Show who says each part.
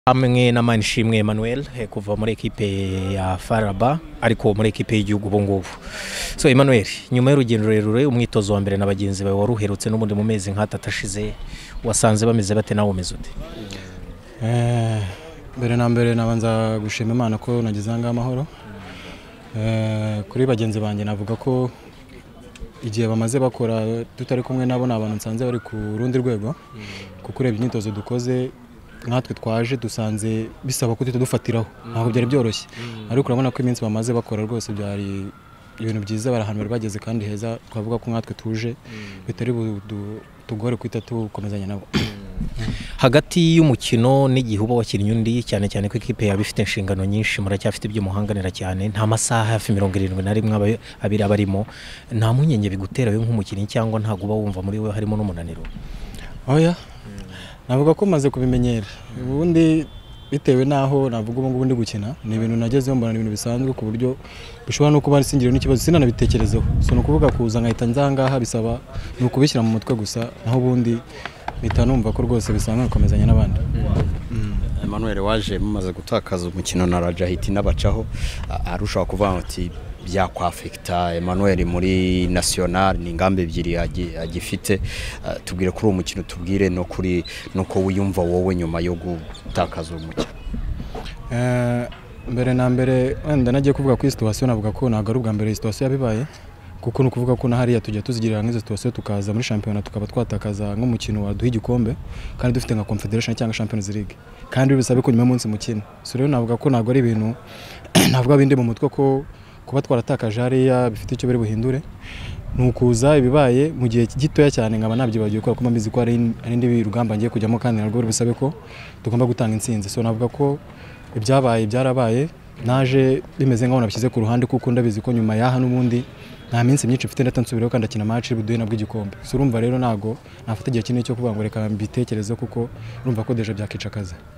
Speaker 1: Hamwe na Manishimwe Emmanuel kuva muri equipe ya Faraba ariko muri equipe y'igihugu bongovu. So Emmanuel, nyuma y'urugendo rurerure umwitozo wa mbere n'abagenzi bawe waruherutse n'ubundi mu mezi nk'atatashize wasanze bameze bate nawo umeze ute?
Speaker 2: Mbere na mbere nabanza gushima Imana ko nagize anga amahoro. Kuri bagenzi banjye navuga ko igihe bamaze bakora tutari kumwe nabo nabantu nsanze bari ku rundi rwego kuko urebye imyitozo dukoze natwe twaje dusanze bisaba ko dufatiraho ntabwo byari byoroshye ariko urabona ko iminsi bamaze bakora rwose byari ibintu byiza barahanwe bageze kandi heza twavuga ko natwe tuje bitari tugore kwita tukomezanya nabo.
Speaker 1: Hagati y'umukino n'igihubo wakinnye undi cyane cyane ko equipe yabifite inshingano nyinshi muracyafite ibyo muhanganira cyane nta masaha hafi 71 abiri abarimo nta munyenge bigutera we nk'umukinnyi cyangwa ntago uba wumva muri we harimo n'umunaniro.
Speaker 2: Oya navuga ko maze kubimenyera ubundi bitewe naho navuga ubu ngubu ndi gukina ni ibintu nagezeho mbona ibintu bisanzwe ku buryo bishobora no kuba singiro n'ikibazo sinanabitekerezeho so no kuvuga kuza nkahita nzangaha bisaba no kubishyira mu mutwe gusa naho ubundi bita numva ko rwose bisanzwe gukomezanya n'abandi.
Speaker 3: Emmanuel waje mumaze gutakaza umukino na Rajahiti n'abacaho arushaho kuvuga ati bya kwafekta Emmanuel muri national ni ngambe ebyiri agifite tubwire kuri umukino tubwire no kuri nuko wiyumva wowe nyuma yo gutakaza umukino.
Speaker 2: Mbere na mbere wenda nagiye kuvuga kuri situation navuga ko nagaruka mbere situation yabibaye kuko no kuvuga ko nahariya tujya tuzigirira nk'izo situation tukaza muri championnat tukaba twatakaza nk'umukino wa duha igikombe kandi dufite nka Confederation cyangwa Champions League kandi bisabe ko nyuma y'umunsi mukino so rero navuga ko nago ari ibintu navuga bindi mu mutwe ko kuba twaratakaje hariya bifite icyo bari buhindure nukuza ibibaye mu gihe gitoya cyane nkaba nabyibagiye ko mbizi ko ari indi rugamba ngiye kujyamo kandi narwo bisabe ko tugomba gutanga intsinzi so navuga ko ibyabaye byarabaye naje bimeze nkaho nabishyize ku ruhande kuko ndabizi ko nyuma yaha n'ubundi nta minsi myinshi mfite ndatansubiraho kandi akina match buduye nabwo igikombe so urumva rero nago nafata igihe kinini cyo kuvuga ngo reka mbitekereze kuko urumva ko deje byakica akazi.